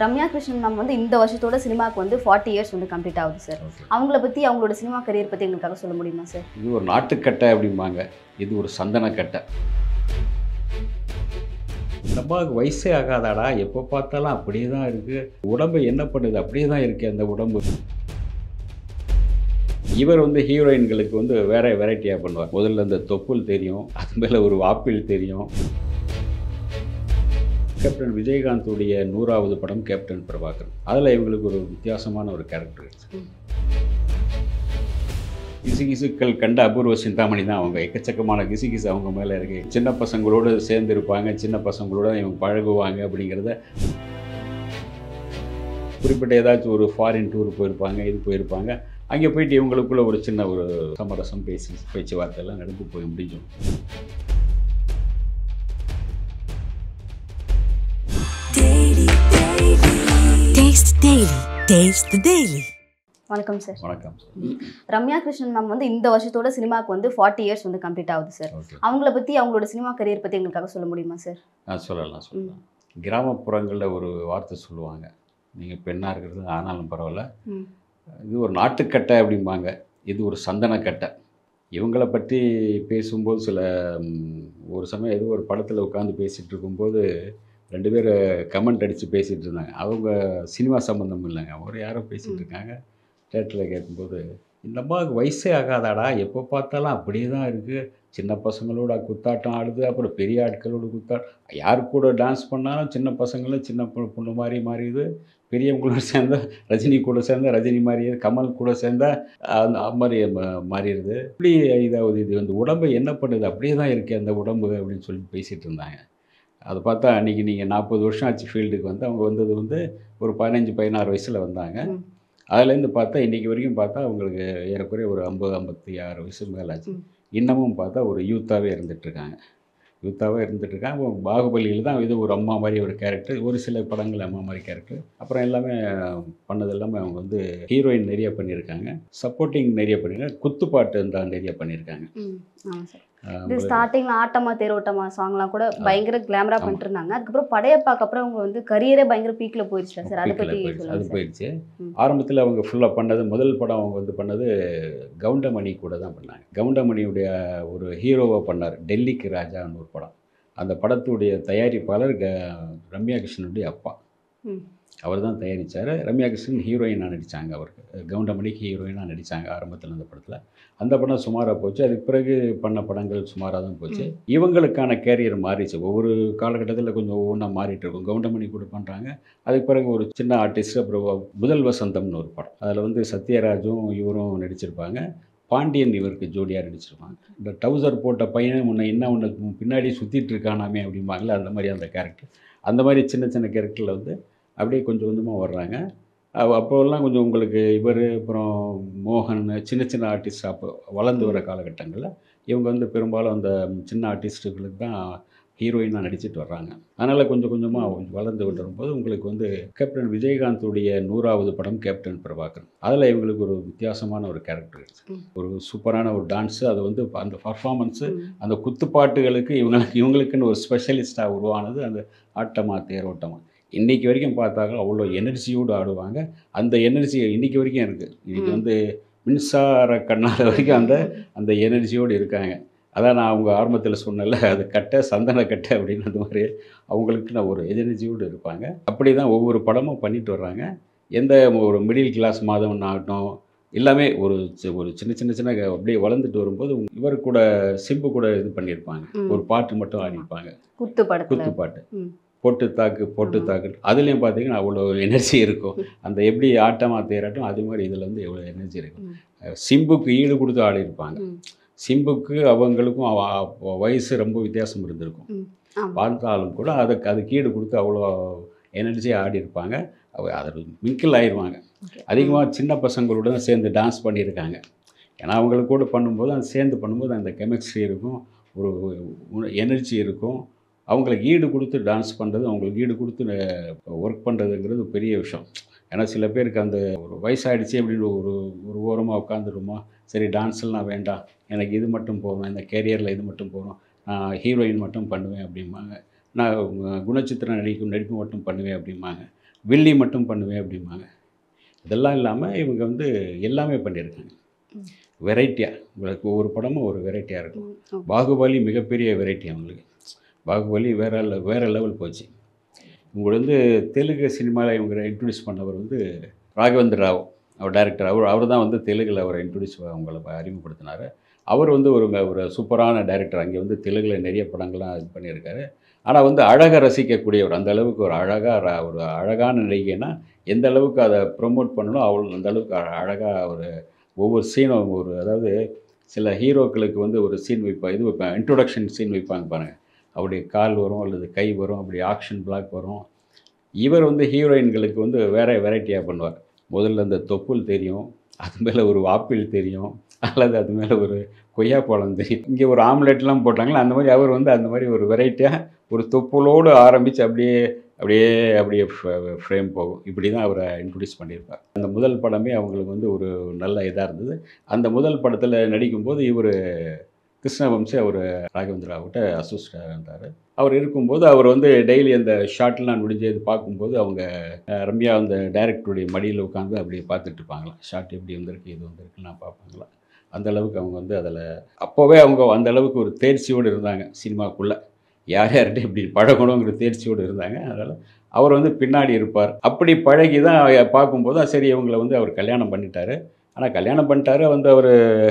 Ramya Krishnan ma'am வந்து இந்த வருஷத்தோட சினிமாவுக்கு வந்து 40 இயர்ஸ் வந்து கம்ப்ளீட் ஆகுது சார். அவங்கள பற்றி அவங்களோட சினிமா கரியர் பற்றி எங்களுக்காக சொல்ல முடியுமா சார்? இது ஒரு நாட்டுக்கட்டை அப்படிம்பாங்க, இது ஒரு சந்தனக்கட்டை. நம்மளுக்கு வயசே ஆகாதாடா, எப்போ பார்த்தாலும் அப்படியே தான் இருக்குது, உடம்பு என்ன பண்ணுது அப்படியே தான் இருக்குது அந்த உடம்பு. இவர் வந்து ஹீரோயின்களுக்கு வந்து வேற வெரைட்டியாக பண்ணுவார். முதல்ல அந்த தொப்புள் தெரியும், அது மேலே ஒரு வாப்பிள் தெரியும். கேப்டன் விஜயகாந்தோடைய 100வது படம் கேப்டன் பிரபாகரன். அதில் இவங்களுக்கு ஒரு வித்தியாசமான ஒரு கேரக்டர் இருக்குது. கிசுகிசுக்கள் கண்ட அபூர்வ சிந்தாமணி தான் அவங்க. எக்கச்சக்கமான கிசுகிசு அவங்க மேலே இருக்கு. சின்ன பசங்களோடு சேர்ந்து இருப்பாங்க, சின்ன பசங்களோட இவங்க பழகுவாங்க அப்படிங்கிறத. குறிப்பிட்ட ஏதாச்சும் ஒரு ஃபாரின் டூர் போயிருப்பாங்க, இது போயிருப்பாங்க. அங்கே போயிட்டு இவங்களுக்குள்ள ஒரு சின்ன ஒரு சமரசம் பேச்சுவார்த்தையெல்லாம் நடந்து போய் முடிஞ்சும். வணக்கம் சார். வணக்கம். ரம்யா கிருஷ்ணன் மேம் வந்து இந்த வருஷத்தோட சினிமாவுக்கு வந்து 40 இயர்ஸ் வந்து கம்ப்ளீட் ஆகுது சார். அவங்கள பற்றி அவங்களோட சினிமா கரியர் பற்றி எங்களுக்காக சொல்ல முடியுமா சார்? சொல்லலாம். கிராமப்புறங்களில் ஒரு வார்த்தை சொல்லுவாங்க, நீங்கள் பெண்ணாக இருக்கிறது ஆனாலும் பரவாயில்ல, இது ஒரு நாட்டுக்கட்டை அப்படிம்பாங்க, இது ஒரு சந்தனக்கட்டை. இவங்களை பற்றி பேசும்போது ஒரு சமயம் ஏதோ ஒரு படத்தில் உட்காந்து பேசிகிட்டு இருக்கும்போது 2 பேர் கமெண்ட் அடித்து பேசிகிட்டு இருந்தாங்க. அவங்க சினிமா சம்மந்தம் இல்லைங்க, ஒரு யாரோ பேசிகிட்டு இருக்காங்க. தேட்டரில் கேட்கும்போது, இந்த அம்மாவுக்கு வயசே ஆகாதாடா, எப்போ பார்த்தாலும் அப்படியே தான் இருக்குது, சின்ன பசங்களோட குத்தாட்டம் ஆடுது, அப்புறம் பெரிய ஆட்களோட குத்தாட்டம், யார் கூட டான்ஸ் பண்ணாலும் சின்ன பசங்களும் சின்ன பொண்ணு மாதிரி மாறிடுது, பெரியவங்களோட சேர்ந்தா ரஜினி கூட சேர்ந்தா ரஜினி மாறிடுது, கமல் கூட சேர்ந்தா அந்த மாதிரி மாறிடுது. இப்படி இதாவது இது வந்து உடம்பு என்ன பண்ணுது அப்படியே தான் இருக்குது அந்த உடம்பு அப்படின்னு சொல்லி பேசிகிட்டு இருந்தாங்க. அதை பார்த்தா அன்றைக்கி நீங்கள் 40 வருஷம் ஆச்சு ஃபீல்டுக்கு வந்து, அவங்க வந்தது வந்து ஒரு 15-16 வயசில் வந்தாங்க. அதுலேருந்து பார்த்தா இன்றைக்கி வரைக்கும் பார்த்தா அவங்களுக்கு ஏறக்குறைய ஒரு 50-56 வயசு மேலே ஆச்சு. இன்னமும் பார்த்தா ஒரு யூத்தாகவே இருந்துகிட்ருக்காங்க. பாகுபலியில் தான் இது ஒரு அம்மா மாதிரி ஒரு கேரக்டர், ஒரு சில படங்கள் அம்மா மாதிரி கேரக்டர். அப்புறம் எல்லாமே பண்ணது எல்லாமே அவங்க வந்து ஹீரோயின் நிறைய பண்ணியிருக்காங்க, சப்போர்ட்டிங் நிறைய பண்ணியிருக்காங்க, குத்துப்பாட்டு தான் நிறைய பண்ணியிருக்காங்க. இது ஸ்டார்டிங்கில் ஆட்டமா தேரோட்டமா சாங்லாம் கூட பயங்கர கிளாமரா பண்ணிட்டு இருந்தாங்க. அதுக்கப்புறம் படையப்பாக்கு அப்புறம் அவங்க வந்து கரியரே பயங்கர பீக்கில் போயிடுச்சு சார். அதை பற்றி அது போயிடுச்சு. ஆரம்பத்தில் அவங்க ஃபுல்லாக பண்ணது, முதல் படம் அவங்க வந்து பண்ணது கவுண்டமணி கூட தான் பண்ணாங்க. கவுண்டமணியுடைய ஒரு ஹீரோவாக பண்ணார், டெல்லிக்கு ராஜான்னு ஒரு படம். அந்த படத்துடைய தயாரிப்பாளர் ரம்யா கிருஷ்ணனுடைய அப்பா, அவர் தான் தயாரித்தார். ரம்யா கிருஷ்ணன் ஹீரோயினாக நடித்தாங்க. அவருக்கு கவுண்டமணிக்கு ஹீரோயினாக நடித்தாங்க ஆரம்பத்தில் அந்த படத்தில். அந்த படம் சுமாராக போச்சு. அதுக்கு பிறகு பண்ண படங்கள் சுமாராக தான் போச்சு. இவங்களுக்கான கேரியர் மாறிச்சு. ஒவ்வொரு காலகட்டத்தில் கொஞ்சம் ஒவ்வொன்றா மாறிட்டு இருக்கும். கவுண்டமணி கூட பண்ணுறாங்க. அதுக்கு பிறகு ஒரு சின்ன ஆர்டிஸ்ட், அப்புறம் முதல் வசந்தம்னு ஒரு படம், அதில் வந்து சத்யராஜும் இவரும் நடிச்சிருப்பாங்க. பாண்டியன் இவருக்கு ஜோடியாக நடிச்சிருப்பாங்க. இந்த டவுசர் போட்ட பையனை ஒன்று பின்னாடி சுற்றிட்டு இருக்கானாமே அப்படிம்பாங்களே, அந்த மாதிரி அந்த கேரக்டர். அந்த மாதிரி சின்ன சின்ன கேரக்டரில் வந்து அப்படியே கொஞ்சம் கொஞ்சமாக வர்றாங்க. அப்போல்லாம் கொஞ்சம் உங்களுக்கு இவர், அப்புறம் மோகன், சின்ன சின்ன ஆர்டிஸ்ட் அப்போ வளர்ந்து வர காலகட்டங்களில் இவங்க வந்து பெரும்பாலும் அந்த சின்ன ஆர்டிஸ்ட்டுகளுக்கு தான் ஹீரோயினாக நடிச்சிட்டு வர்றாங்க. அதனால் கொஞ்சம் கொஞ்சமாக வளர்ந்து வரும்போது உங்களுக்கு வந்து கேப்டன் விஜயகாந்தோடைய 100வது படம் கேப்டன் பிரபாகரன். அதில் இவங்களுக்கு ஒரு வித்தியாசமான ஒரு கேரக்டர் இருக்குது, ஒரு சூப்பரான ஒரு டான்ஸு, அது வந்து அந்த பர்ஃபார்மன்ஸு, அந்த குத்துப்பாட்டுகளுக்கு இவங்களுக்குன்னு ஒரு ஸ்பெஷலிஸ்ட்டாக உருவானது அந்த ஆட்டமா தேரோட்டமா. இன்றைக்கி வரைக்கும் பார்த்தாங்க அவ்வளோ எனர்ஜியோடு ஆடுவாங்க. அந்த எனர்ஜி இன்றைக்கி வரைக்கும் இருக்குது. இன்றைக்கி வந்து மின்சார கண்ணால் வரைக்கும் அந்த எனர்ஜியோடு இருக்காங்க. அதான் நான் அவங்க ஆரம்பத்தில் சொன்னல, அது கட்டை சந்தனக்கட்டை அப்படின்னு, அந்த மாதிரி அவங்களுக்கு நான் ஒரு எனர்ஜியோடு இருப்பாங்க. அப்படி தான் ஒவ்வொரு படமும் பண்ணிட்டு வர்றாங்க. எந்த ஒரு மிடில் கிளாஸ் மாதவன் ஆகட்டும், எல்லாமே ஒரு சின்ன சின்ன சின்ன அப்படியே வளர்ந்துட்டு வரும்போது இவர் கூட சிம்பு கூட இது பண்ணியிருப்பாங்க, ஒரு பாட்டு மட்டும் ஆடிப்பாங்க, குத்துப்பாட்டு, போட்டு தாக்கு. அதுலேயும் பார்த்தீங்கன்னா அவ்வளோ எனர்ஜி இருக்கும். அந்த எப்படி ஆட்டமா தேராட்டம் அது மாதிரி இதில் வந்து எவ்வளோ எனர்ஜி இருக்கும். சிம்புக்கு ஈடு கொடுத்து ஆடிருப்பாங்க. சிம்புக்கு அவங்களுக்கும் வயசு ரொம்ப வித்தியாசம் இருந்திருக்கும். பார்த்தாலும் கூட அதுக்கு ஈடு கொடுத்து அவ்வளோ எனர்ஜியாக ஆடிருப்பாங்க. அதில் மிங்கிள் ஆயிடுவாங்க. அதிகமாக சின்ன பசங்களோட தான் சேர்ந்து டான்ஸ் பண்ணியிருக்காங்க. ஏன்னா அவங்களுக்கு கூட பண்ணும்போது அது சேர்ந்து பண்ணும்போது அந்த கெமிஸ்ட்ரி இருக்கும், ஒரு எனர்ஜி இருக்கும். அவங்களுக்கு ஈடு கொடுத்து டான்ஸ் பண்ணுறது, அவங்களுக்கு ஈடு கொடுத்து ஒர்க் பண்ணுறதுங்கிறது பெரிய விஷயம். ஏன்னா சில பேருக்கு அந்த ஒரு வயசாகிடுச்சு அப்படின்னு ஒரு ஓரமாக உட்காந்துருமா, சரி டான்ஸ்லாம் வேண்டாம், எனக்கு இது மட்டும் போதும், இந்த கேரியரில் இது மட்டும் போதும், நான் ஹீரோயின் மட்டும் பண்ணுவேன் அப்படிம்பாங்க, நான் குணச்சித்திரம் நடிப்பு மட்டும் பண்ணுவேன் அப்படிம்பாங்க. வில்லி மட்டும் பண்ணுவேன் அப்படிம்பாங்க. இதெல்லாம் இல்லாமல் இவங்க வந்து எல்லாமே பண்ணியிருக்காங்க. வெரைட்டியாக உங்களுக்கு ஒவ்வொரு படமும் ஒரு வெரைட்டியாக இருக்கும். பாகுபலி மிகப்பெரிய வெரைட்டி அவங்களுக்கு. பாகுபலி வேறு லெவல் போச்சு. உங்களுக்கு வந்து தெலுங்கு சினிமாவில் இவங்க இன்ட்ரடியூஸ் பண்ணவர் வந்து ராகவேந்திர ராவ், அவர் டைரக்டர். அவர் தான் வந்து தெலுங்கில் அவரை அவங்கள அறிமுகப்படுத்தினார். அவர் வந்து ஒரு சூப்பரான டைரக்டர். அங்கே வந்து தெலுங்கில் நிறைய படங்கள்லாம் இது பண்ணியிருக்காரு. ஆனால் வந்து அழகை ரசிக்கக்கூடியவர். அந்த அளவுக்கு ஒரு அழகான நடிகைன்னா எந்த அளவுக்கு அதை ப்ரொமோட் பண்ணணும் அவ்வளோ அந்த அளவுக்கு அழகாக ஒவ்வொரு சீனும் அதாவது சில ஹீரோக்களுக்கு வந்து ஒரு சீன் வைப்பாங்க, இன்ட்ரொடக்ஷன் சீன் வைப்பாங்க பாருங்கள். அப்படி கால் வரும் அல்லது கை வரும், அப்படி ஆக்ஷன் பிளாக் வரும். இவர் வந்து ஹீரோயின்களுக்கு வந்து வெரைட்டியாக பண்ணுவார். முதல்ல அந்த தொப்புள் தெரியும், அது மேலே ஒரு ஆப்பிள் தெரியும், அல்லது அது மேலே ஒரு கொய்யாப்பழம் தெரியும். இங்கே ஒரு ஆம்லெட்லாம் போட்டாங்களா அந்த மாதிரி அவர் வந்து அந்த மாதிரி ஒரு வெரைட்டியாக ஒரு தொப்புளோடு ஆரம்பித்து அப்படியே ஃப்ரேம் போகும். இப்படி தான் அவரை இன்ட்ரடியூஸ் பண்ணியிருப்பார். அந்த முதல் படமே அவங்களுக்கு வந்து ஒரு நல்ல இதாக இருந்தது. அந்த முதல் படத்தில் நடிக்கும்போது இவர் கிருஷ்ணவம்சி அவர் ராகவேந்திராவிட்ட அசோசியேட்டாக இருந்தார். அவர் இருக்கும்போது அவர் வந்து டெய்லி அந்த ஷார்ட்லாம் முடிஞ்சது பார்க்கும்போது அவங்க ரம்யா அந்த டைரக்டருடைய மடியில் உட்காந்து அப்படியே பார்த்துட்டு இருப்பாங்களாம். ஷார்ட் எப்படி வந்திருக்கு இது வந்திருக்குலாம் பார்ப்பாங்களாம். அந்தளவுக்கு அவங்க வந்து அதில் அப்போவே அவங்க அந்தளவுக்கு ஒரு தேர்ச்சியோடு இருந்தாங்க. சினிமாக்குள்ளே யார்கிட்ட இப்படி பழகணுங்கிற தேர்ச்சியோடு இருந்தாங்க. அதனால் அவர் வந்து பின்னாடி இருப்பார். அப்படி பழகி தான் பார்க்கும்போது சரி இவங்களை வந்து அவர் கல்யாணம் பண்ணிட்டார். ஆனால் கல்யாணம் பண்ணிட்டாரு வந்து அவர்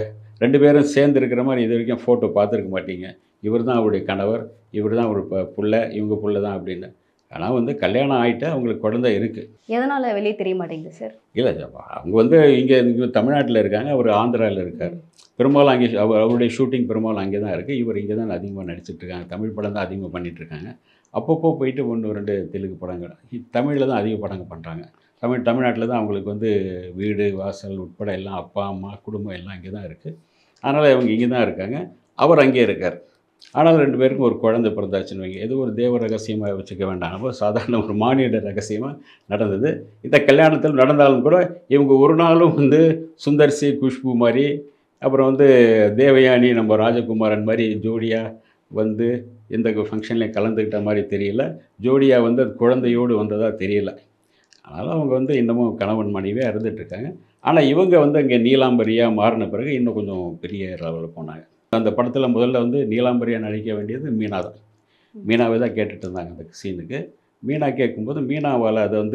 2 பேரும் சேர்ந்து இருக்கிற மாதிரி இது வரைக்கும் ஃபோட்டோ பார்த்துருக்க மாட்டீங்க. இவர் தான் அவருடைய கணவர், இவர் தான் ஒரு புள்ள, இவங்க புள்ள தான் அப்படின்னு. ஆனால் வந்து கல்யாணம் ஆகிட்டு அவங்களுக்கு குழந்தை இருக்குது. எதனால் வெளியே தெரிய மாட்டேங்குது சார்? இல்லை அவங்க வந்து இங்கே தமிழ்நாட்டில் இருக்காங்க, அவர் ஆந்திராவில் இருக்கார். பெரும்பாலும் அங்கே அவருடைய ஷூட்டிங் பெரும்பாலும் அங்கே தான் இருக்குது. இவர் இங்கே தான் அதிகமாக நடிச்சிட்ருக்காங்க. தமிழ் படம் தான் அதிகமாக பண்ணிகிட்ருக்காங்க. அப்பப்போ போயிட்டு 1-2 தெலுங்கு படங்கள், தமிழில் தான் அதிக படங்கள் பண்ணுறாங்க. தமிழ்நாட்டில் தான் அவங்களுக்கு வந்து வீடு வாசல் உட்பட எல்லாம் அப்பா அம்மா குடும்பம் எல்லாம் இங்கே தான் இருக்குது. அதனால் இவங்க இங்கே தான் இருக்காங்க, அவர் அங்கே இருக்கார். ஆனால் 2 பேருக்கும் ஒரு குழந்தை பிறந்தாச்சுன்னு வைங்க. ஏதோ ஒரு தேவ ரகசியமாக வச்சுக்க வேண்டாம், அப்போ சாதாரண ஒரு மானிட ரகசியமாக நடந்தது. இந்த கல்யாணத்தில் நடந்தாலும் கூட இவங்க ஒரு நாளும் வந்து சுந்தர்சி குஷ்பு மாதிரி, அப்புறம் வந்து தேவயானி நம்ம ராஜகுமாரன் மாதிரி ஜோடியாக வந்து எந்த ஃபங்க்ஷன்லேயும் கலந்துக்கிட்ட மாதிரி தெரியல. ஜோடியாக வந்து குழந்தையோடு வந்ததாக தெரியல. அதனால் அவங்க வந்து இன்னமும் கணவன் மனைவியாக இருந்துகிட்ருக்காங்க. ஆனால் இவங்க வந்து அங்கே நீலாம்பரியாக மாறின பிறகு இன்னும் கொஞ்சம் பெரிய லெவலில் போனாங்க. அந்த படத்தில் முதல்ல வந்து நீலாம்பரியாக நடிக்க வேண்டியது மீனா தான். மீனாவே தான் கேட்டுட்டு இருந்தாங்க அந்த சீனுக்கு. மீனா கேட்கும்போது மீனாவால் அதை வந்து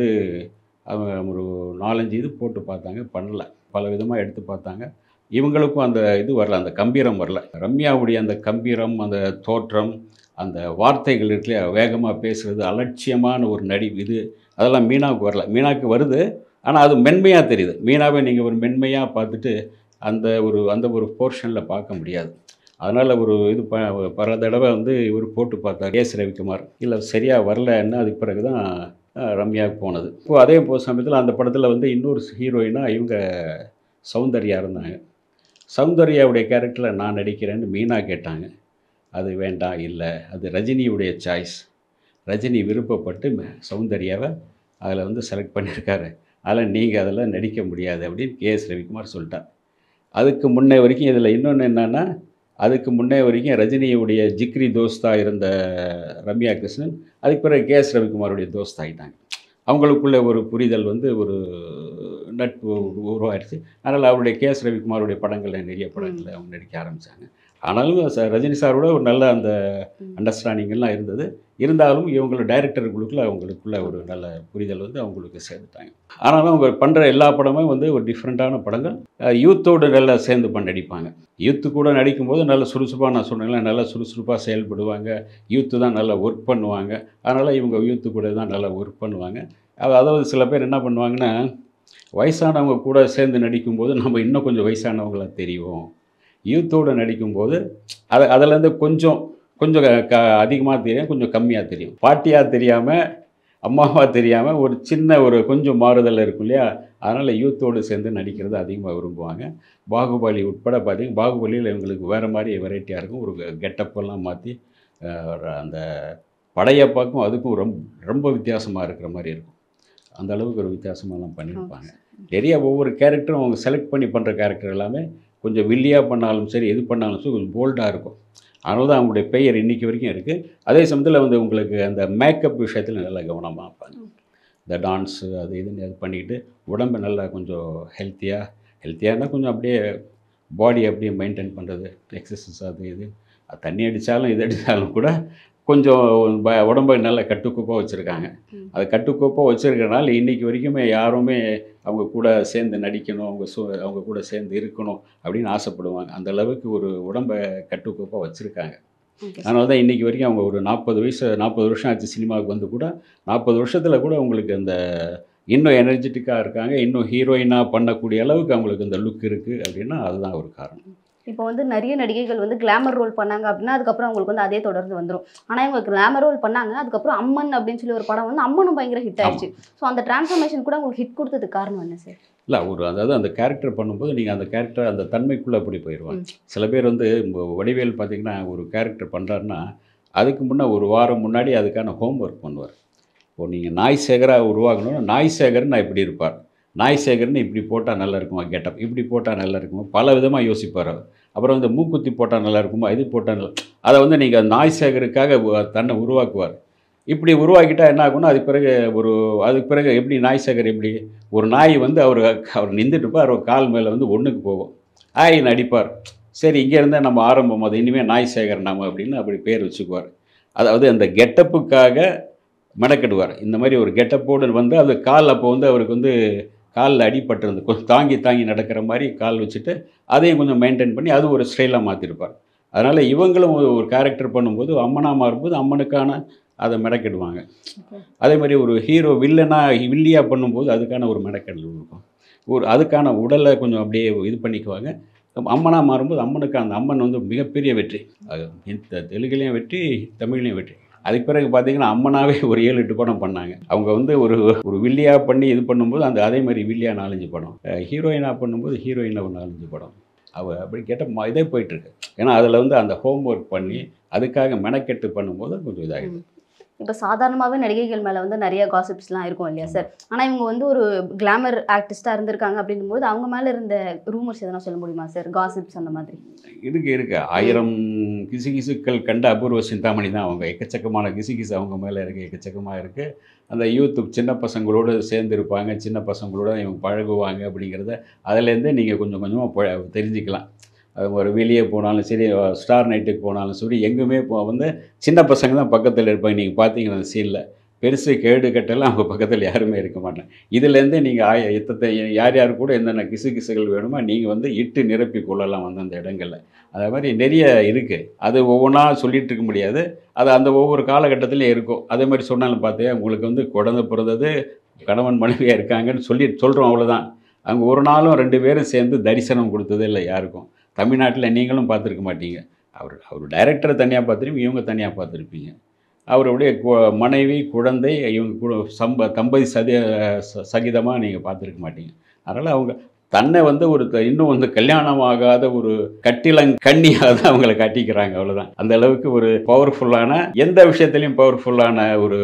அவங்க ஒரு 4-5 இது போட்டு பார்த்தாங்க, பண்ணல. பல விதமாக எடுத்து பார்த்தாங்க. இவங்களுக்கும் அந்த இது வரல, அந்த கம்பீரம் வரல. ரம்யாவுடைய அந்த கம்பீரம், அந்த தோற்றம், அந்த வார்த்தைகள் இருக்குல்லையா, வேகமாக பேசுகிறது, அலட்சியமான ஒரு நடிப்பு, இது அதெல்லாம் மீனாவுக்கு வரல. மீனாவுக்கு வருது, ஆனால் அது மென்மையாக தெரியுது. மீனாவை நீங்கள் ஒரு மென்மையாக பார்த்துட்டு அந்த ஒரு போர்ஷனில் பார்க்க முடியாது. அதனால் ஒரு இது பல தடவை வந்து இவர் போட்டு பார்த்தார் எஸ் ரவிக்குமார். இல்லை சரியாக வரலன்னு அதுக்கு பிறகு தான் ரம்யாவுக்கு போனது. இப்போது அதே சமயத்தில் அந்த படத்தில் வந்து இன்னொரு ஹீரோயினாக இவங்க சௌந்தர்யா இருந்தாங்க. சௌந்தர்யாவுடைய கேரக்டரில் நான் நடிக்கிறேன்னு மீனா கேட்டாங்க. அது வேண்டாம், இல்லை அது ரஜினியுடைய சாய்ஸ், ரஜினி விருப்பப்பட்டு சௌந்தர்யாவை அதில் வந்து செலக்ட் பண்ணியிருக்காரு, அதில் நீங்கள் அதில் நடிக்க முடியாது அப்படின்னு கேஎஸ் ரவிக்குமார் சொல்லிட்டார். அதுக்கு முன்னே வரைக்கும் இதில் இன்னொன்று என்னென்னா, அதுக்கு முன்னே வரைக்கும் ரஜினியுடைய ஜிக்ரி தோஸ்தாக இருந்த ரம்யா கிருஷ்ணன் அதுக்கு பிறகு கேஎஸ் ரவிக்குமாருடைய தோஸ்த் ஆகிட்டாங்க. அவங்களுக்குள்ள ஒரு புரிதல் வந்து ஒரு நட்பு உருவாயிருச்சு. அதனால் அவருடைய கேஎஸ் ரவிக்குமாருடைய படங்களில் நிறைய படங்களில் அவங்க நடிக்க ஆரம்பித்தாங்க. ஆனாலும் ரஜினி சாரோட ஒரு நல்ல அந்த அண்டர்ஸ்டாண்டிங்கெல்லாம் இருந்தது. இருந்தாலும் இவங்களோட டைரக்டர்களுக்குள்ள அவங்களுக்குள்ள ஒரு நல்ல புரிதல் வந்து அவங்களுக்கு சேர்ந்துட்டாங்க. ஆனாலும் அவங்க பண்ணுற எல்லா படமும் வந்து ஒரு டிஃப்ரெண்ட்டான படங்கள், யூத்தோடு நல்லா சேர்ந்து நடிப்பாங்க. யூத்து கூட நடிக்கும்போது நல்ல சுறுசுறுப்பாக, நான் சொன்னேங்களா, நல்லா சுறுசுறுப்பாக செயல்படுவாங்க. யூத்து தான் நல்லா ஒர்க் பண்ணுவாங்க. அதனால் இவங்க யூத்து கூட தான் நல்லா ஒர்க் பண்ணுவாங்க. அதாவது சில பேர் என்ன பண்ணுவாங்கன்னா, வயசானவங்க கூட சேர்ந்து நடிக்கும்போது நம்ம இன்னும் கொஞ்சம் வயசானவங்களாக தெரியும். யூத்தோடு நடிக்கும்போது அதிலேருந்து கொஞ்சம் அதிகமாக தெரியும், கொஞ்சம் கம்மியாக தெரியும். பாட்டியாக தெரியாமல், அம்மாவாக தெரியாமல் ஒரு சின்ன ஒரு கொஞ்சம் மாறுதல் இருக்கும் இல்லையா. அதனால் யூத்தோடு சேர்ந்து நடிக்கிறது அதிகமாக விரும்புவாங்க. பாகுபலி உட்பட பார்த்திங்கன்னா, பாகுபலியில் இவங்களுக்கு வேறு மாதிரி வெரைட்டியாக இருக்கும். ஒரு கெட்டப்பெல்லாம் மாற்றி அந்த படையப்பாக்கும் அதுக்கும் ரொம்ப வித்தியாசமாக இருக்கிற மாதிரி இருக்கும். அந்த அளவுக்கு ஒரு வித்தியாசமாகலாம் பண்ணியிருப்பாங்க. நிறைய ஒவ்வொரு கேரக்டரும் அவங்க செலக்ட் பண்ணி பண்ணுற கேரக்டர் எல்லாமே கொஞ்சம் வில்லியாக பண்ணாலும் சரி, எது பண்ணாலும் சரி கொஞ்சம் போல்டாக இருக்கும். அதனால தான் அவங்களுடைய பெயர் இன்றைக்கி வரைக்கும் இருக்குது. அதே சமயத்தில் வந்து உங்களுக்கு அந்த மேக்கப் விஷயத்தில் நல்லா கவனமாக இருப்பாங்க. இந்த டான்ஸு அது இதுன்னு அது பண்ணிக்கிட்டு உடம்பை நல்லா கொஞ்சம் ஹெல்த்தியானா கொஞ்சம் அப்படியே பாடி அப்படியே மெயின்டைன் பண்ணுறது, எக்ஸசைஸ் அது இது. தண்ணி அடித்தாலும் இது அடித்தாலும் கூட கொஞ்சம் உடம்பை நல்லா கட்டுக்கோப்பாக வச்சுருக்காங்க. அது கட்டுக்கோப்பாக வச்சுருக்கனால இன்றைக்கி வரைக்குமே யாருமே அவங்க கூட சேர்ந்து நடிக்கணும், அவங்க கூட சேர்ந்து இருக்கணும் அப்படின்னு ஆசைப்படுவாங்க. அந்த அளவுக்கு ஒரு உடம்பை கட்டுக்கோப்பாக வச்சுருக்காங்க. அதனால தான் இன்றைக்கி வரைக்கும் அவங்க ஒரு 40 வருஷம் ஆச்சு சினிமாவுக்கு வந்து கூட 40 வருஷத்தில் கூட உங்களுக்கு அந்த இன்னும் எனர்ஜெட்டிக்காக இருக்காங்க. இன்னும் ஹீரோயினாக பண்ணக்கூடிய அளவுக்கு அவங்களுக்கு அந்த லுக் இருக்குது அப்படின்னா அதுதான் ஒரு காரணம். இப்போ வந்து நிறைய நடிகைகள் வந்து கிளாமர் ரோல் பண்ணாங்க அப்படின்னா அதுக்கப்புறம் அவங்களுக்கு வந்து அதே தொடர்ந்து வந்துடும். ஆனால் இவங்க கிளாமர் ரோல் பண்ணாங்க, அதுக்கப்புறம் அம்மன் அப்படின்னு சொல்லி ஒரு படம் வந்து அம்மனும் பயங்கர ஹிட் ஆயிடுச்சு. ஸோ அந்த டிரான்ஸ்ஃபர்மேஷன் கூட உங்களுக்கு ஹிட் கொடுத்ததுக்கு காரணம் என்ன சார்? இல்லை அதாவது அந்த கேரக்டர் பண்ணும்போது நீங்கள் அந்த கேரக்டர் அந்த தன்மைக்குள்ளே அப்படி போயிடுவாங்க. சில பேர் வந்து வடிவேல் பார்த்தீங்கன்னா ஒரு கேரக்டர் பண்ணுறாருன்னா அதுக்கு முன்னே ஒரு வாரம் முன்னாடி அதுக்கான ஹோம் ஒர்க் பண்ணுவார். இப்போது நீங்கள் நாய் சேகராக உருவாகணும்னா நாய் சேகர்னு இப்படி இருப்பார், நாய் சேகர்னு இப்படி போட்டால் நல்லா இருக்குமா கெட்டப், இப்படி போட்டால் நல்லா இருக்குமா, பல விதமாக யோசிப்பார் அவர். அப்புறம் வந்து மூக்குத்தி போட்டால் நல்லா இருக்குமா, இது போட்டால் நல்லா, அதை வந்து நீங்கள் நாய் சேகருக்காக தன்னை உருவாக்குவார். இப்படி உருவாக்கிட்டா என்ன ஆகும்னா அதுக்கு பிறகு எப்படி நாய் சேகர் எப்படி ஒரு நாய் வந்து அவர் நின்றுட்டுருப்பார், அவர் கால் மேலே வந்து ஒன்றுக்கு போகும், ஆயின்னு அடிப்பார். சரி இங்கே இருந்தால் நம்ம ஆரம்பம் அது இனிமேல் நாய் சேகர் நாம அப்படின்னு அப்படி பேர் வச்சுக்குவார். அதாவது அந்த கெட்டப்புக்காக மெனக்கெடுவார். இந்த மாதிரி ஒரு கெட்டப்போடு வந்து அது கால் அப்போ வந்து அவருக்கு வந்து காலில் அடிபட்டிருந்து கொஞ்சம் தாங்கி நடக்கிற மாதிரி கால் வச்சுட்டு அதையும் கொஞ்சம் மெயின்டைன் பண்ணி அது ஒரு ஸ்டைலாக மாற்றிருப்பார். அதனால் இவங்களும் ஒரு கேரக்டர் பண்ணும்போது அம்மனாக மாறும்போது அம்மனுக்கான அதை மெனக்கெடுவாங்க. அதே மாதிரி ஒரு ஹீரோ வில்லியாக பண்ணும்போது அதுக்கான ஒரு மெனக்கெடல் இருக்கும். அதுக்கான உடலை கொஞ்சம் அப்படியே இது பண்ணிக்குவாங்க. அம்மனாக மாறும்போது அம்மனுக்கான அம்மன் வந்து மிகப்பெரிய வெற்றி. அது தெலுங்குலேயும் வெற்றி, தமிழ்லேயும் வெற்றி. அதுக்கு பிறகு பார்த்தீங்கன்னா அம்மனாவே ஒரு 7-8 படம் பண்ணாங்க. அவங்க வந்து ஒரு வில்லியாக பண்ணி இது பண்ணும்போது அதே மாதிரி வில்லியாக 4-5 படம், ஹீரோயினாக பண்ணும்போது ஹீரோயினாக ஒரு 4-5 படம். அப்படி கேட்டால் இதே போயிட்டுருக்கு. ஏன்னா அதில் வந்து அந்த ஹோம் ஒர்க் பண்ணி அதுக்காக மெனக்கெட்டு பண்ணும்போது கொஞ்சம் இதாகிடும். இப்போ சாதாரணமாகவே நடிகைகள் மேலே வந்து நிறைய காசிப்ஸ்லாம் இருக்கும் இல்லையா சார்? ஆனால் இவங்க வந்து ஒரு கிளாமர் ஆர்டிஸ்ட்டாக இருந்திருக்காங்க அப்படிங்கும்போது அவங்க மேலே இருந்த ரூமர்ஸ் எதனா சொல்ல முடியுமா சார்? காசிப்ஸ் அந்த மாதிரி இருக்கு 1000 கிசுகிசுக்கள் கண்ட அபூர்வ சிந்தாமணி தான் அவங்க. எக்கச்சக்கமான கிசுகிசு அவங்க மேலே எக்கச்சக்கமாக இருக்குது. அந்த யூத்து சின்ன பசங்களோடு சேர்ந்து இருப்பாங்க, சின்ன பசங்களோட இவங்க பழகுவாங்க அப்படிங்கிறத அதிலேருந்தே நீங்கள் கொஞ்சம் கொஞ்சமாக தெரிஞ்சுக்கலாம். அது ஒரு வெளியே போனாலும் சரி, ஸ்டார் நைட்டுக்கு போனாலும் சரி, எங்குமே வந்து சின்ன பசங்க தான் பக்கத்தில் இருப்பாங்க. நீங்கள் பார்த்தீங்கன்னா அந்த சீனில் பெருசு கேடு கட்டெல்லாம் அவங்க பக்கத்தில் யாருமே இருக்க மாட்டாங்க. இதுலேருந்தே நீங்கள் யார் கூட என்னென்ன கிசுகிசுகள் வேணுமோ நீங்கள் வந்து இட்டு நிரப்பி கொள்ளலாம் வந்து அந்த இடங்களில். அதே மாதிரி நிறைய இருக்குது. அது ஒவ்வொன்றா சொல்லிகிட்டு இருக்க முடியாது. அது அந்த ஒவ்வொரு காலகட்டத்திலையும் இருக்கும். அதே மாதிரி சொன்னாலும் பார்த்தே உங்களுக்கு வந்து குழந்தை பிறந்தது, கணவன் மனைவியாக இருக்காங்கன்னு சொல்கிறோம், அவ்வளோதான். அவங்க ஒரு நாளும் 2 பேரும் சேர்ந்து தரிசனம் கொடுத்ததே இல்லை யாருக்கும். தமிழ்நாட்டில் நீங்களும் பார்த்துருக்க மாட்டீங்க. அவர் டைரக்டரை தனியாக பார்த்துருப்பீங்க, இவங்க தனியாக பார்த்துருப்பீங்க. அவருடைய மனைவி, குழந்தை, இவங்க தம்பதி சகிதமாக நீங்கள் பார்த்துருக்க மாட்டீங்க. அதனால் அவங்க தன்னை வந்து இன்னும் வந்து கல்யாணம் ஆகாத ஒரு கட்டிலங்கண்ணியாக தான் அவங்கள காட்டிக்கிறாங்க, அவ்வளோதான். அந்த அளவுக்கு ஒரு பவர்ஃபுல்லான, எந்த விஷயத்துலையும் பவர்ஃபுல்லான ஒரு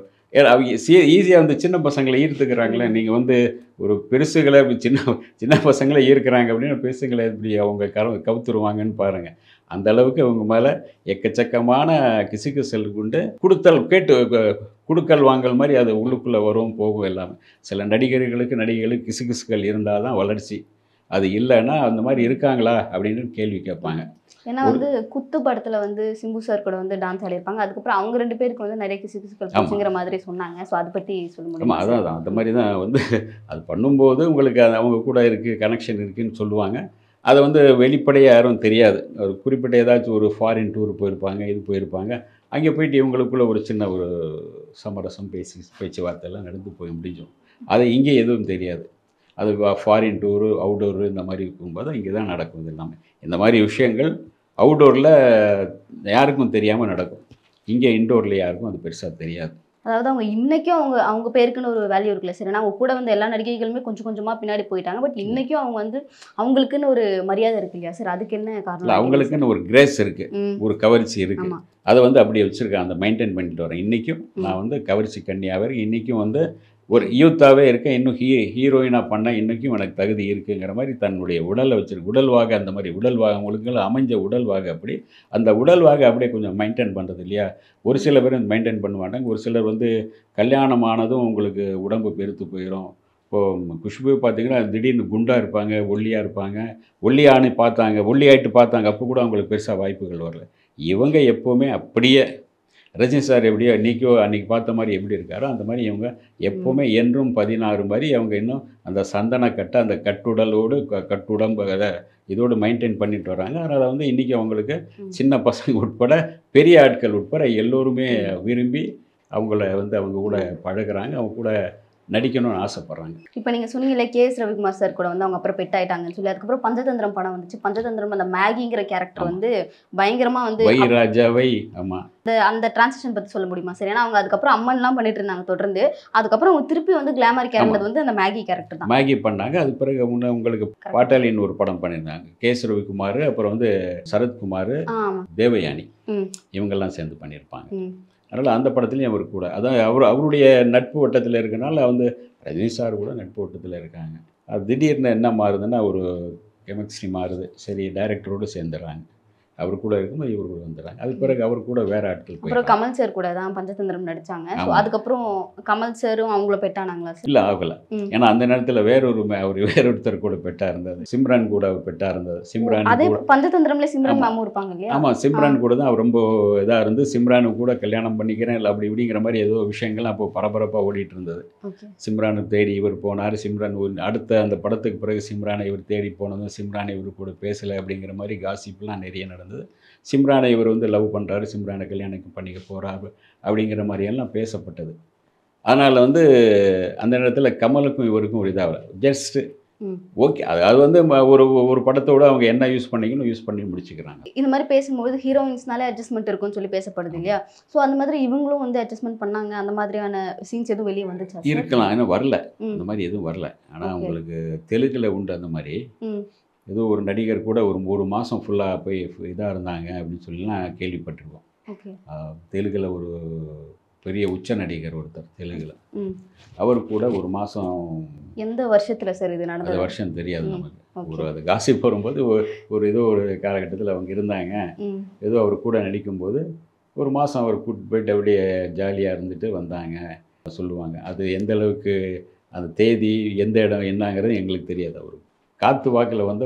ஈஸியாக வந்து சின்ன பசங்களை ஈர்த்துக்கிறாங்களே. நீங்கள் வந்து ஒரு பெருசுகளை சின்ன பசங்களை ஈர்க்கிறாங்க அப்படின்னா பெருசுகளை எப்படி அவங்க கவுத்துருவாங்கன்னு பாருங்கள். அந்த அளவுக்கு அவங்க மேலே எக்கச்சக்கமான கிசுகிசல் கொண்டு கொடுக்கல் வாங்கல் மாதிரி அது உள்ளுக்குள்ளே வரும் போகும் எல்லாமே. சில நடிகைகளுக்கு கிசுகிசுகள் இருந்தால் தான் வளர்ச்சி. அது இல்லைன்னா அந்த மாதிரி இருக்காங்களா அப்படின்னு கேள்வி கேட்பாங்க. ஏன்னா வந்து குத்து படத்தில் வந்து சிம்பு சார் கூட வந்து டான்ஸ் ஆடிருப்பாங்க. அதுக்கப்புறம் அவங்க 2 பேருக்கு வந்து நிறைய கிசுகிசுகள் போச்சுங்கிற மாதிரி சொன்னாங்க. ஸோ அதை பற்றி சொல்ல முடியும்? அதான் அந்த மாதிரி தான் வந்து அது பண்ணும்போது உங்களுக்கு அவங்க கூட இருக்குது, கனெக்ஷன் இருக்குதுன்னு சொல்லுவாங்க. அதை வந்து வெளிப்படையாக யாரும் தெரியாது. ஒரு குறிப்பிட்ட ஏதாச்சும் ஒரு ஃபாரின் டூர் போயிருப்பாங்க. அங்கே போயிட்டு இவங்களுக்குள்ள ஒரு சின்ன ஒரு சமரசம் பேச்சுவார்த்தைலாம் நடந்து போய் முடிஞ்சோம். அது இங்கே எதுவும் தெரியாது. அது ஃபாரின் டூரு, அவுட்டோரு இந்த மாதிரி இருக்கும்போது இங்கே தான் நடக்கும். இது எல்லாமே இந்த மாதிரி விஷயங்கள் அவுட்டோரில் யாருக்கும் தெரியாமல் நடக்கும். இங்கே இன்டோரில் யாருக்கும் அது பெருசாக தெரியாது. அதாவது அவங்க இன்றைக்கும் அவங்க பேருக்குன்னு ஒரு வேல்யூ இருக்குல்ல சார்? அவங்க கூட வந்து எல்லா நடிகைகளுமே கொஞ்சம் கொஞ்சமாக பின்னாடி போயிட்டாங்க. பட் இன்றைக்கும் அவங்க வந்து அவங்களுக்குன்னு ஒரு மரியாதை இருக்கு இல்லையா சார்? அதுக்கு என்ன காரணம்? அவங்களுக்குன்னு ஒரு கிரேஸ் இருக்குது, ஒரு கவர்ச்சி இருக்குது. அதை வந்து அப்படியே வச்சுருக்கேன், அந்த மெயின்டைன் பண்ணிட்டு வரேன். இன்றைக்கும் நான் வந்து கவர்ச்சி கன்னியாக இருக்கேன். இன்றைக்கும் வந்து ஒரு யூத்தாகவே இருக்கேன், இன்னும் ஹீரோயினாக பண்ண இன்றைக்கும் எனக்கு தகுதி இருக்குங்கிற மாதிரி தன்னுடைய உடலை வச்சிருக்கு. உடல்வாக அந்த மாதிரி உடல்வாக அவங்களுக்கு அமைஞ்ச உடல்வாக அப்படி அந்த உடல்வாக அப்படியே கொஞ்சம் மெயின்டைன் பண்ணுறது இல்லையா. ஒரு சில பேர் மெயின்டைன் பண்ண மாட்டாங்க. ஒரு சிலர் வந்து கல்யாணம் ஆனதும் உங்களுக்கு உடம்பு பெருத்து போயிடும். இப்போது குஷ்பு பார்த்தீங்கன்னா திடீர்னு குண்டாக இருப்பாங்க, ஒல்லியாக இருப்பாங்க. ஒல்லியானு பார்த்தாங்க, ஒல்லியாயிட்டு பார்த்தாங்க, அப்போ கூட அவங்களுக்கு பெருசாக வாய்ப்புகள் வரல. இவங்க எப்போவுமே அப்படியே ரஜினி சார் எப்படியோ இன்றைக்கோ அன்றைக்கி பார்த்த மாதிரி எப்படி இருக்காரோ அந்த மாதிரி இவங்க எப்போவுமே என்றும் 16 மாதிரி அவங்க இன்னும் அந்த சந்தன கட்டை அந்த கட்டுடலோடு கட்டுடம்பு அதை இதோடு மெயின்டைன் பண்ணிட்டு வராங்க. அதனால் வந்து இன்றைக்கி அவங்களுக்கு சின்ன பசங்க உட்பட பெரிய ஆட்கள் உட்பட எல்லோருமே விரும்பி அவங்கள வந்து அவங்க கூட பழகுறாங்க, அவங்க கூட நடிக்கணும்னு ஆசைப்பட்றாங்க. இப்போ நீங்கள் சொன்னீங்களே கேஎஸ் ரவிக்குமார் சார் கூட வந்து அவங்க அப்புறம் பெட் ஆயிட்டாங்கன்னு சொல்லி, அதுக்கப்புறம் பஞ்சதந்திரம் படம் வந்துச்சு. பஞ்சதந்திரம் அந்த மேகிங்கிற கேரக்டர் வந்து பயங்கரமாக வந்து வை ராஜாவை ஆமாம் அந்த டிரான்சிஷன் பற்றி சொல்ல முடியுமா சார்? ஏன்னா அவங்க அதுக்கப்புறம் அம்மன்லாம் பண்ணிட்டு இருந்தாங்க தொடர்ந்து. அதுக்கப்புறம் அவங்க திருப்பி வந்து கிளாமர் கேரக்டர் வந்து அந்த மேகி கேரக்டர் தான். மேகி பண்ணாங்க. அது பிறகு உங்களுக்கு பாட்டாளின்னு ஒரு படம் பண்ணியிருந்தாங்க. கேஎஸ் ரவிக்குமார், அப்புறம் வந்து சரத்குமார், தேவயானி இவங்கெல்லாம் சேர்ந்து பண்ணியிருப்பாங்க. அதனால் அந்த படத்துலேயும் அவர் கூட அதான் அவருடைய நட்பு வட்டத்தில் இருக்கனால வந்து ரஜினி சார் கூட நட்பு வட்டத்தில் இருக்காங்க. அது திடீர்னு என்ன மாறுதுன்னா ஒரு கெமிஸ்ட்ரி மாறுது. சரி டைரக்டரோடு சேர்ந்துடுறாங்க. அவர் கூட இருக்கும்போது இவர் கூட வந்துடுறாங்க. அது பிறகு அவர் கூட வேற ஆட்கள் அப்புறம் கமல் சார் கூட தான் பஞ்சதந்திரம் நடித்தாங்க. ஸோ அதுக்கப்புறம் கமல் சாரும் அவங்கள பெட்டானாங்களா சார்? இல்லை ஆகலை. ஏன்னா அந்த நேரத்தில் வேறொருத்தர் கூட பெட்டா இருந்தது. சிம்ரன் கூட அவர் பெட்டா இருந்தது. சிம்ரன் அதே பஞ்சதந்திரம்ல சிம்ரன் மேமும் இருப்பாங்க இல்லையா? ஆமாம், சிம்ரன் கூட தான் அவர் ரொம்ப இதாக இருந்து சிம்ரானு கூட கல்யாணம் பண்ணிக்கிறேன் இல்லை அப்படி இப்படிங்கிற மாதிரி ஏதோ விஷயங்கள்லாம் அப்போ பரபரப்பாக ஓடிட்டு இருந்தது. சிம்ரானை தேடி இவர் போனார். சிம்ரன் அடுத்த அந்த படத்துக்கு பிறகு சிம்ரானை இவர் தேடி போனதும் சிம்ரானை இவர் கூட பேசலை அப்படிங்கிற மாதிரி காசிப்லாம் நிறைய நடந்தது. சிம்ரானை இவர் வந்து லவ் பண்ணுறாரு, சிம்ரானை கல்யாணம் பண்ணிக்க போகிறாரு அப்படிங்கிற மாதிரியெல்லாம் பேசப்பட்டது. அதனால் வந்து அந்த நேரத்தில் கமலுக்கும் இவருக்கும் ஒரு இதாகல. ஜஸ்ட்டு ஓகே, அது வந்து ஒரு படத்தோடு அவங்க என்ன யூஸ் பண்ணிக்கணும் யூஸ் பண்ணி முடிச்சுக்கிறாங்க. இந்த மாதிரி பேசும்போது ஹீரோயின்ஸ்னாலே அட்ஜஸ்ட்மெண்ட் இருக்கும்னு சொல்லி பேசப்படுது இல்லையா? ஸோ அந்த மாதிரி இவங்களும் வந்து அட்ஜஸ்ட்மெண்ட் பண்ணாங்க. அந்த மாதிரியான சீன்ஸ் எதுவும் வெளியே வந்துச்சா? இருக்கலாம், ஏன்னா வரல, இந்த மாதிரி எதுவும் வரல. ஆனால் உங்களுக்கு தெலுங்கில் உண்டு அந்த மாதிரி. ஏதோ ஒரு நடிகர் கூட ஒரு மாதம் ஃபுல்லாக போய் இதாக இருந்தாங்க அப்படின்னு சொல்லிலாம் கேள்விப்பட்டிருக்கோம். தெலுங்கில் ஒரு பெரிய உச்ச நடிகர் ஒருத்தர் தெலுங்கில், அவர் கூட ஒரு மாதம். எந்த வருஷத்தில் சார் இது நடந்தது? அந்த வருஷம் தெரியாது நமக்கு. அது காசிப் வரும்போது ஏதோ ஒரு காலகட்டத்தில் அவங்க இருந்தாங்க. ஏதோ அவர் கூட நடிக்கும்போது ஒரு மாதம் அவர் கூட்டு போயிட்டு அப்படியே ஜாலியாக இருந்துட்டு வந்தாங்க சொல்லுவாங்க. அது எந்த அளவுக்கு அந்த தேதி எந்த இடம் என்னங்கிறது எங்களுக்கு தெரியாது. அவர் காற்று வாக்கில் வந்த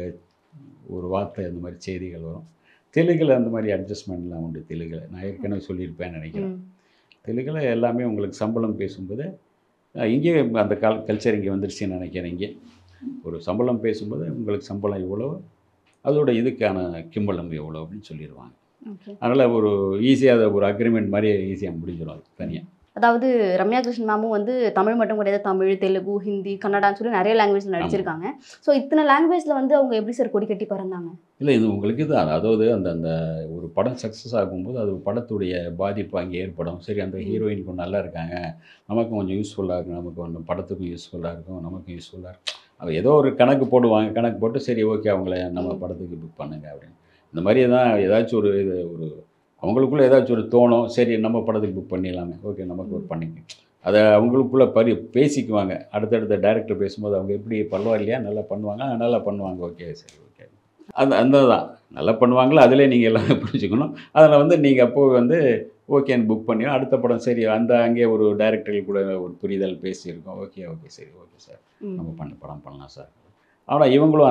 ஒரு வார்த்தை அந்த மாதிரி செய்திகள் வரும். தெலுங்கில் அந்த மாதிரி அட்ஜஸ்ட்மெண்ட்லாம் உண்டு. தெலுங்கில் நான் ஏற்கனவே சொல்லியிருப்பேன்னு நினைக்கிறேன். தெலுங்கில் எல்லாமே உங்களுக்கு சம்பளம் பேசும்போது இங்கே அந்த கல்ச்சர் இங்கே வந்துருச்சுன்னு நினைக்கிறேன். இங்கே ஒரு சம்பளம் பேசும்போது உங்களுக்கு சம்பளம் எவ்வளோ, அதோட இதுக்கான கிம்பளம் எவ்வளோ அப்படின்னு சொல்லிடுவாங்க. அதனால் ஒரு ஈஸியாக ஒரு அக்ரிமெண்ட் மாதிரி ஈஸியாக முடிஞ்சிடும் அது தனியாக. அதாவது ரம்யா கிருஷ்ணன் மேமும் வந்து தமிழ் மட்டும் கிடையாது, தமிழ், தெலுங்கு, ஹிந்தி, கன்னடான்னு சொல்லி நிறைய லாங்குவேஜில் நடிச்சிருக்காங்க. ஸோ இத்தனை லாங்குவேஜில் வந்து அவங்க எப்படி சார் கொடி கட்டி பறந்தாங்க? இல்லை, இது உங்களுக்கு இது அதாவது அந்த ஒரு படம் சக்ஸஸ் ஆகும்போது அது படத்துடைய பாதிப்பு அங்கே ஏற்படும். சரி, அந்த ஹீரோயின் கொஞ்சம் நல்லா இருக்காங்க, நமக்கும் கொஞ்சம் யூஸ்ஃபுல்லாக இருக்கும், நமக்கு கொஞ்சம் படத்துக்கும் யூஸ்ஃபுல்லாக இருக்கும், நமக்கும் யூஸ்ஃபுல்லாக இருக்கும். அது ஏதோ ஒரு கணக்கு போடுவாங்க. கணக்கு போட்டு சரி ஓகே அவங்கள நம்ம படத்துக்கு புக் பண்ணுங்க அப்படின்னு. இந்த மாதிரி தான் ஏதாச்சும் ஒரு அவங்களுக்குள்ளே ஏதாச்சும் ஒரு தோணும். சரி நம்ம படத்துக்கு புக் பண்ணிடலாமே, ஓகே நமக்கு ஒரு பண்ணிக்க, அதை அவங்களுக்குள்ளே பேசிக்குவாங்க. அடுத்தடுத்த டைரக்டர் பேசும்போது அவங்க எப்படி பரவாயில்லையா, நல்லா பண்ணுவாங்க, நல்லா பண்ணுவாங்க, ஓகே சரி ஓகே அந்த தான் நல்லா பண்ணுவாங்களோ அதிலே நீங்கள் எல்லாமே புரிஞ்சுக்கணும். அதில் வந்து நீங்கள் அப்போது வந்து ஓகேன்னு புக் பண்ணி அடுத்த படம் சரி அங்கேயே ஒரு டைரக்டர்கள் கூட ஒரு புரிதல் பேசியிருக்கோம். ஓகே சரி ஓகே சார் நம்ம படம் பண்ணலாம் சார். ஆனால் இவங்களும்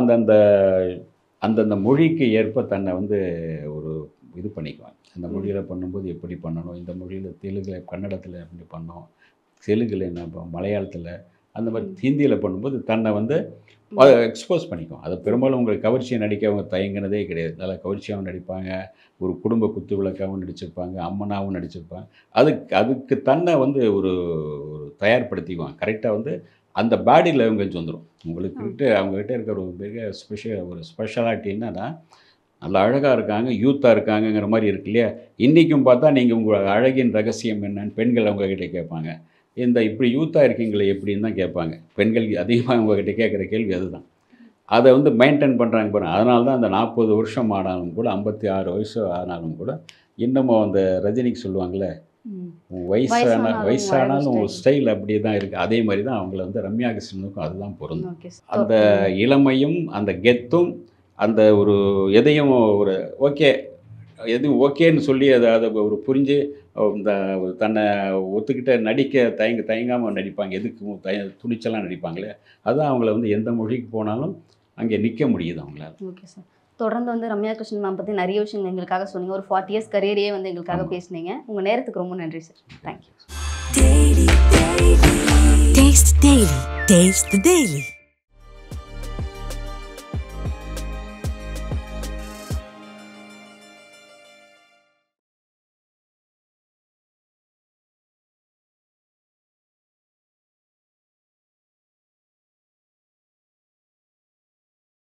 அந்தந்த மொழிக்கு ஏற்ப தன்னை வந்து ஒரு இது பண்ணிக்குவாங்க. அந்த மொழியில் பண்ணும்போது எப்படி பண்ணணும், இந்த மொழியில் தெலுங்கில் கன்னடத்தில் எப்படி பண்ணணும், தெலுங்கில் என்ன மலையாளத்தில் அந்த மாதிரி ஹிந்தியில் பண்ணும்போது தன்னை வந்து எக்ஸ்போஸ் பண்ணிக்கும். அதை பெரும்பாலும் உங்களுக்கு கவர்ச்சியை நடிக்க அவங்க தயங்கினதே கிடையாது. நல்லா கவர்ச்சியாகவும் நடிப்பாங்க, ஒரு குடும்ப குத்து விளக்காகவும் நடிச்சிருப்பாங்க, அம்மனாகவும் நடிச்சிருப்பாங்க. அதுக்கு தன்னை வந்து ஒரு தயார்படுத்திக்குவாங்க. கரெக்டாக வந்து அந்த பாடி லாங்குவேஜ் வந்துடும் உங்களுக்கு. அவங்ககிட்ட இருக்கிற ஒரு பெரிய ஸ்பெஷாலிட்டி என்னன்னா, நல்லா அழகாக இருக்காங்க, யூத்தாக இருக்காங்கங்கிற மாதிரி இருக்கு இல்லையா. இன்றைக்கும் பார்த்தா நீங்கள் உங்கள் அழகின் ரகசியம் என்னன்னு பெண்கள் அவங்கக்கிட்ட கேட்பாங்க. இப்படி யூத்தாக இருக்கீங்களே எப்படின்னு தான் கேட்பாங்க பெண்கள். அதிகமாக உங்கள்கிட்ட கேட்குற கேள்வி அதுதான். அதை வந்து மெயின்டைன் பண்ணுறாங்க பாருங்கள். அதனால தான் அந்த 40 வருஷம் ஆனாலும் கூட 56 வயசு ஆனாலும் கூட இன்னமும் அந்த ரஜினிக்கு சொல்லுவாங்கள்ல, வயசானாலும் ஒரு ஸ்டைல் அப்படியே தான் இருக்குது. அதே மாதிரி தான் அவங்கள வந்து ரம்யா கிருஷ்ணனுக்கும் அதுதான் பொருந்தும். ஓகே அந்த இளமையும் அந்த கெத்தும் அந்த ஒரு எதையும் ஒரு ஓகே எதுவும் ஓகேன்னு சொல்லி அதை ஒரு புரிஞ்சு இந்த தன்னை ஒத்துக்கிட்ட நடிக்க தயங்காமல் நடிப்பாங்க. எதுக்கு துணிச்சலாம் நடிப்பாங்களே, அதுதான் அவங்கள வந்து எந்த மொழிக்கு போனாலும் அங்கே நிற்க முடியுது அவங்களால. Okay sir. தொடர்ந்து வந்து ரம்யா கிருஷ்ணன் மேம் பற்றி நிறைய விஷயங்கள் எங்களுக்காக சொன்னீங்க. ஒரு 40 இயர்ஸ் கரியரையே வந்து எங்களுக்காக பேசுனீங்க. உங்கள் நேரத்துக்கு ரொம்ப நன்றி sir. Thank you. Taste the Daily.